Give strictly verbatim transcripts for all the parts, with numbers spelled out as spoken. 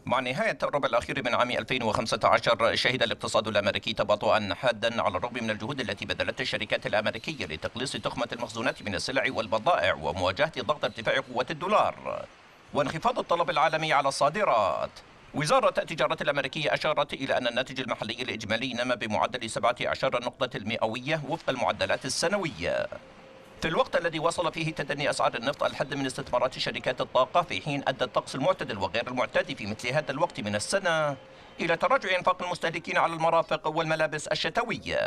مع نهاية الربع الأخير من عام ألفين وخمسة عشر شهد الاقتصاد الأمريكي تباطؤا حادا على الرغم من الجهود التي بذلتها الشركات الأمريكية لتقليص تخمة المخزونات من السلع والبضائع ومواجهة ضغط ارتفاع قوة الدولار وانخفاض الطلب العالمي على الصادرات. وزارة التجارة الأمريكية أشارت إلى أن الناتج المحلي الإجمالي نما بمعدل سبعة عشر نقطة المئوية وفق المعدلات السنوية، في الوقت الذي وصل فيه تدني أسعار النفط الحد من استثمارات شركات الطاقة، في حين أدى الطقس المعتدل وغير المعتاد في مثل هذا الوقت من السنة إلى تراجع إنفاق المستهلكين على المرافق والملابس الشتوية.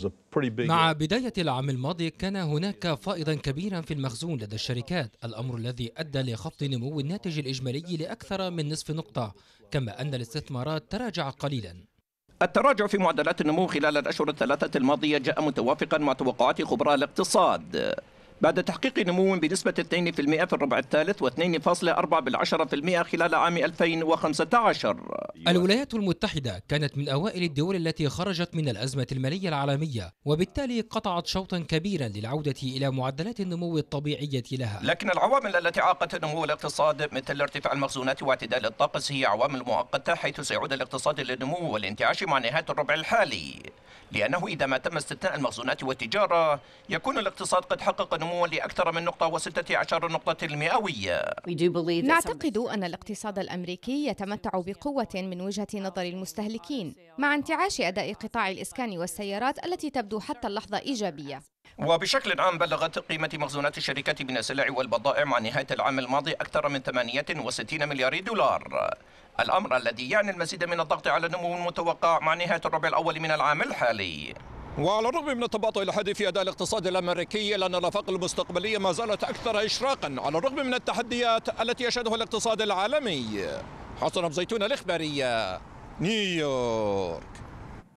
مع بداية العام الماضي كان هناك فائضا كبيرا في المخزون لدى الشركات، الأمر الذي أدى لخفض نمو الناتج الإجمالي لأكثر من نصف نقطة، كما أن الاستثمارات تراجع قليلا. التراجع في معدلات النمو خلال الأشهر الثلاثة الماضية جاء متوافقا مع توقعات خبراء الاقتصاد بعد تحقيق نمو بنسبة اثنين بالمئة في الربع الثالث واثنين فاصلة أربعة بالمئة خلال عام ألفين وخمسة عشر. الولايات المتحدة كانت من أوائل الدول التي خرجت من الأزمة المالية العالمية، وبالتالي قطعت شوطا كبيرا للعودة إلى معدلات النمو الطبيعية لها. لكن العوامل التي عاقت نمو الاقتصاد مثل ارتفاع المخزونات واعتدال الطقس هي عوامل مؤقتة، حيث سيعود الاقتصاد للنمو والانتعاش مع نهاية الربع الحالي، لأنه إذا ما تم استثناء المخزونات والتجارة يكون الاقتصاد قد حقق نموا لأكثر من نقطة وستة عشر نقطة المئوية. نعتقد أن الاقتصاد الأمريكي يتمتع بقوة من وجهة نظر المستهلكين، مع انتعاش أداء قطاع الإسكان والسيارات التي تبدو حتى اللحظة إيجابية. وبشكل عام بلغت قيمة مخزونات الشركات من السلع والبضائع مع نهاية العام الماضي أكثر من ثمانية وستين مليار دولار، الأمر الذي يعني المزيد من الضغط على النمو المتوقع مع نهاية الربع الأول من العام الحالي. وعلى الرغم من التباطؤ الحاد في أداء الاقتصاد الأمريكي، لأن الآفاق المستقبلية ما زالت أكثر إشراقا على الرغم من التحديات التي يشهدها الاقتصاد العالمي. حسن أبو زيتون، الإخبارية، نيويورك.